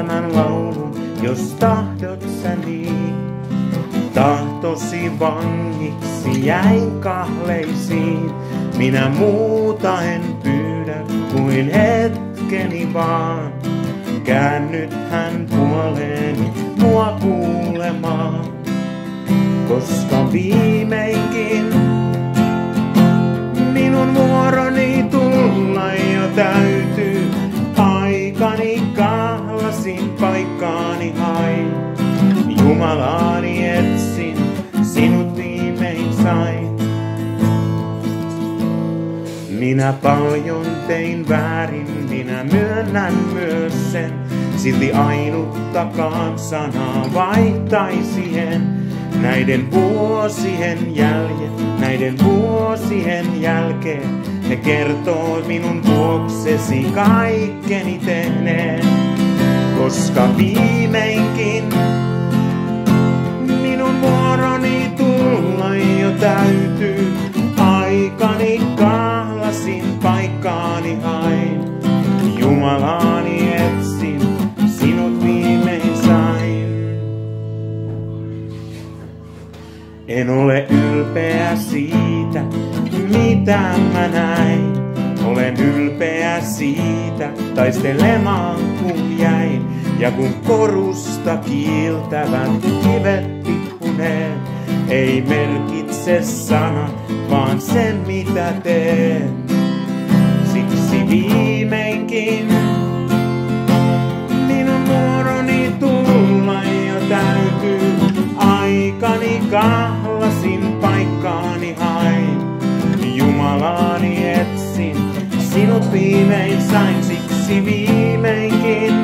elämän laulun, jos tahdot sä niin. Tahtosi vangiksi jäin kahleisiin, minä muuta en pyydä kuin hetkeni vaan. Käännyt hän puoleeni mua kuulemaan, koska viimeinkin minun vuoroni tulla jo täytyy. Aikani kahlasin, paikkaani hain, Jumalaani etsin, sinut viimein sain. Minä paljon tein väärin, minä myönnän myös sen, silti ainuttakaan sanaa vaihtaisien. Näiden vuosien jälkeen, ne kertoo minun vuoksesi kaikkeni tehneen. Koska viimeinkin minun vuoroni tulla jo täytyy. Aikani kahlasin, paikkaani hain, Jumalaani etsin, sinut viimein sain. En ole ylpeä siitä, mitä mä näin. Olen ylpeä siitä, taistelemaan kun jäin. Ja kun korusta kiiltävät kivet tippuneet, ei merkitse sana, vaan se mitä teen. Siksi viimeinkin minun vuoroni tulla jo täytyy. Aikani kahlasin, paikkaani hain, Jumalaani etsin, sinut viimein sain. Siksi viimeinkin